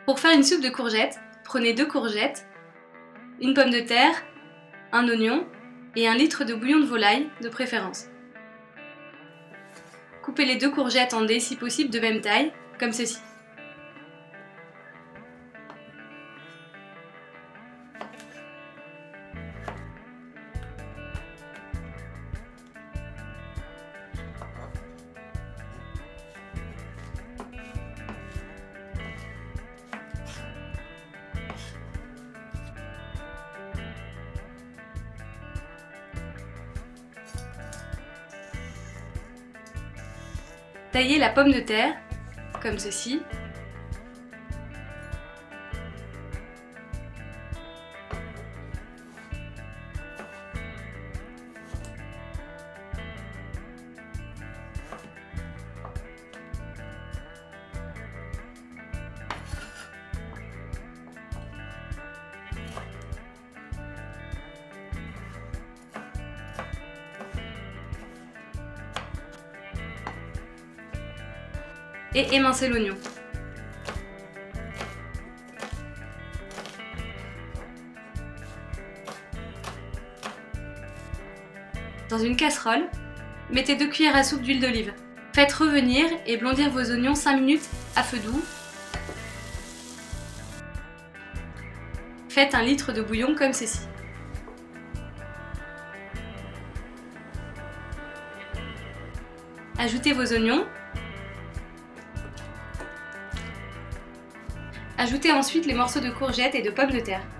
Pour faire une soupe de courgettes, prenez 2 courgettes, une pomme de terre, un oignon et 1 litre de bouillon de volaille de préférence. Coupez les 2 courgettes en dés si possible de même taille, comme ceci. Taillez la pomme de terre, comme ceci. Et émincez l'oignon. Dans une casserole, mettez 2 cuillères à soupe d'huile d'olive. Faites revenir et blondir vos oignons 5 minutes à feu doux. Faites 1 litre de bouillon comme ceci. Ajoutez vos oignons. Ajoutez ensuite les morceaux de courgettes et de pommes de terre.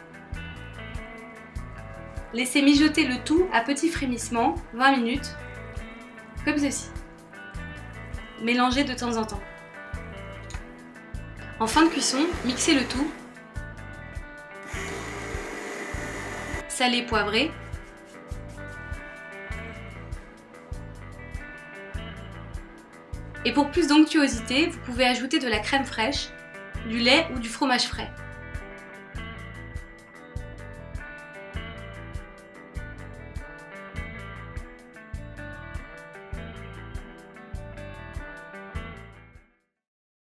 Laissez mijoter le tout à petit frémissement 20 minutes, comme ceci. Mélangez de temps en temps. En fin de cuisson, mixez le tout. Salez, poivrez. Et pour plus d'onctuosité, vous pouvez ajouter de la crème fraîche, du lait ou du fromage frais.